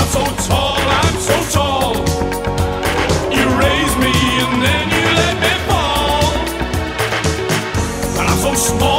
so tall, I'm so tall. You raised me and then you let me fall. And I'm so small.